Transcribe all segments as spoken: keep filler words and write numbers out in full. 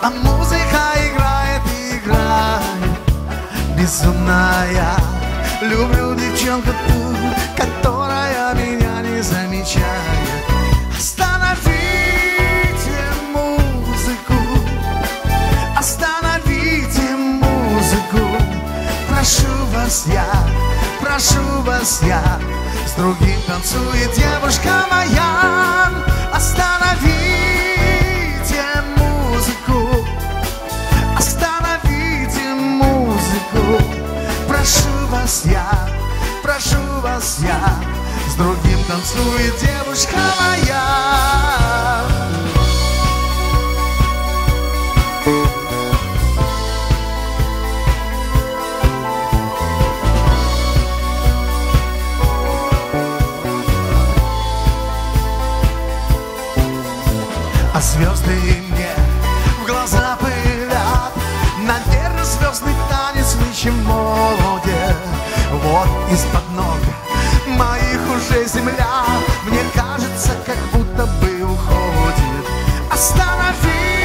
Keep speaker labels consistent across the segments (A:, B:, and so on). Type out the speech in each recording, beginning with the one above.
A: а музыка играет и играет. Безумная, люблю девчонку ту, которая меня не замечает. Остановите музыку, остановите музыку. Прошу вас я, прошу вас я, с другим танцует девушка моя. Остановите музыку, остановите музыку. Прошу вас я, прошу вас я, с другим танцует девушка моя. А звезды мне в глаза пылят, наверное, звездный танец нынче молодец. Вот из-под ног моих уже земля, мне кажется, как будто бы уходит. Остановите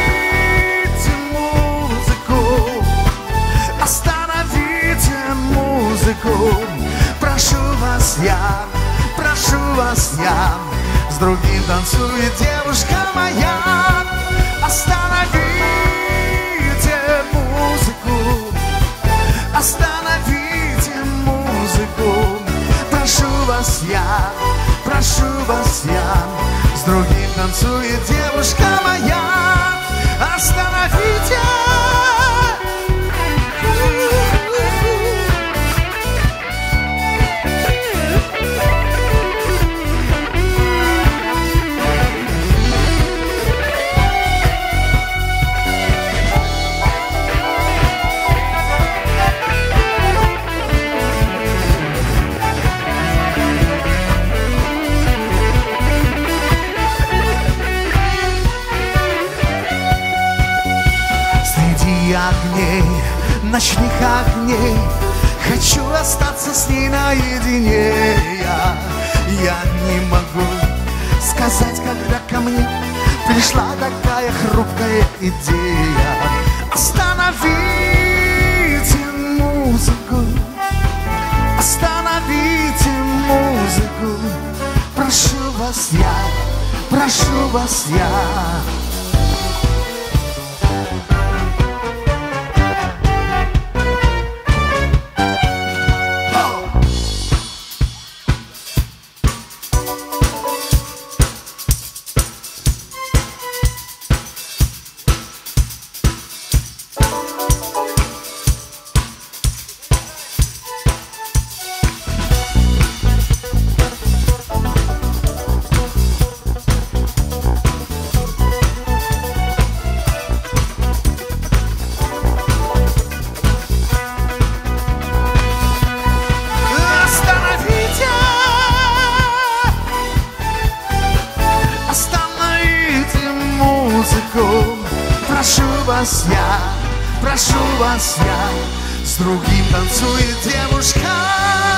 A: музыку, остановите музыку. Прошу вас я, прошу вас я, с другим танцует девушка моя. Остановите музыку, остановите музыку. Прошу вас я, прошу вас я, с другим танцует девушка моя. Остановите. Огней, ночных огней, хочу остаться с ней наедине. Я, я не могу сказать, когда ко мне пришла такая хрупкая идея. Остановите музыку, остановите музыку. Прошу вас я, прошу вас я. Прошу вас я, прошу вас я, с другим танцует девушка.